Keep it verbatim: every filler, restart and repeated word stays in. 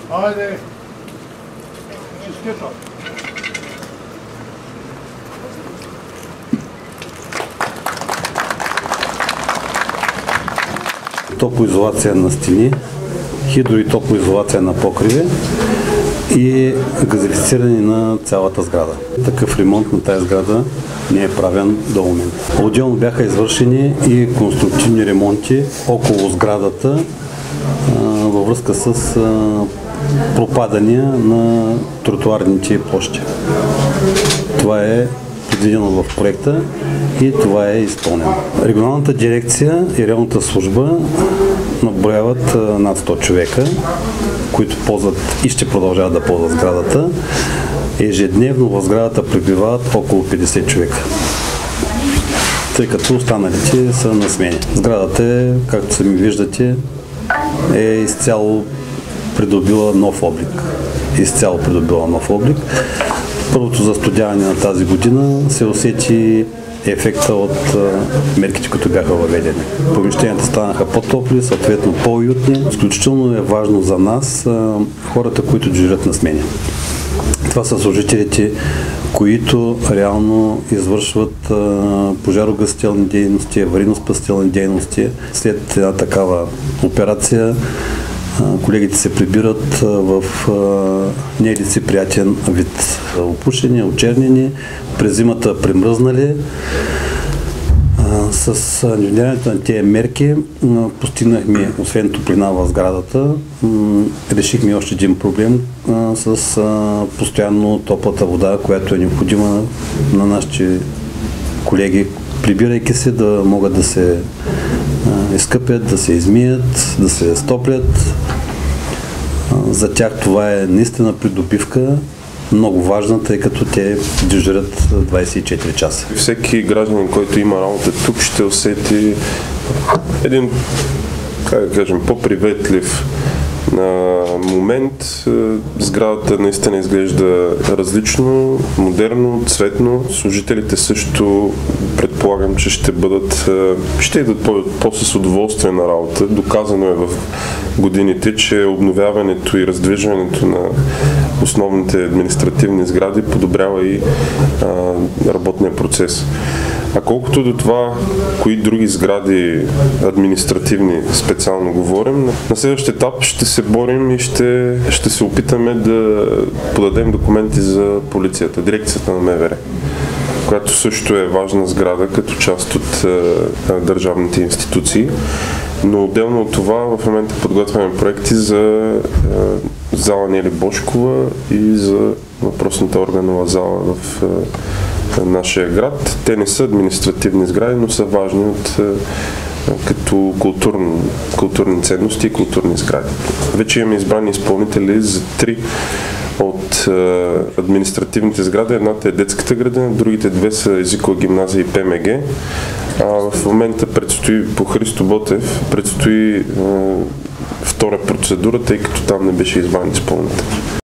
Айде! Честито! Топлоизолация на стени, хидро- и топлоизолация на покриви и газифициране на цялата сграда. Такъв ремонт на тази сграда не е правен до момента. Отделно бяха извършени и конструктивни ремонти около сградата а, във връзка с а, пропадания на тротуарните площи. Това е предвидено в проекта и това е изпълнено. Регионалната дирекция и районната служба наброяват над сто човека, които ползват и ще продължават да ползват сградата. Ежедневно в сградата пребивават около петдесет човека, тъй като останалите са на смени. Сградата е, както сами виждате, е изцяло придобила нов облик. Изцяло придобила нов облик. Първото застудяване на тази година се усети ефекта от а, мерките, които бяха въведени. Помещенията станаха по-топли, съответно по-уютни. Изключително е важно за нас а, хората, които дежурят на смени. Това са служителите, които реално извършват а, пожарогасителни дейности, аварийно-спасителни дейности. След една такава операция колегите се прибират в нелицеприятен вид. Опушени, очернени, през зимата премръзнали. С внедряването на тези мерки постигнахме, освен топлина в сградата, решихме още един проблем с постоянно топлата вода, която е необходима на нашите колеги, прибирайки се, да могат да се изкъпят, да се измият, да се стоплят. За тях това е наистина придобивка, много важна, тъй като те дежурят двадесет и четири часа. Всеки гражданин, който има работа тук, ще усети един, как да кажем, по-приветлив на момент. Сградата наистина изглежда различно, модерно, цветно. Служителите също предполагам, че ще бъдат, ще идват по-с по удоволствие на работа. Доказано е в годините, че обновяването и раздвижването на основните административни сгради подобрява и а, работния процес. А колкото до това, кои други сгради административни специално говорим, на следващия етап ще се борим и ще, ще се опитаме да подадем документи за полицията, дирекцията на МВР, която също е важна сграда като част от а, държавните институции. Но отделно от това в момента подготвяме проекти за а, зала Нели Божкова и за въпросната органова зала в а, нашия град. Те не са административни сгради, но са важни от, а, като културни, културни ценности и културни сгради. Вече имаме избрани изпълнители за три от а, административните сгради. Едната е детската градина, другите две са езикова гимназия и ПМГ. А в момента предстои по Христо Ботев, предстои а, втора процедура, тъй като там не беше избран изпълнител.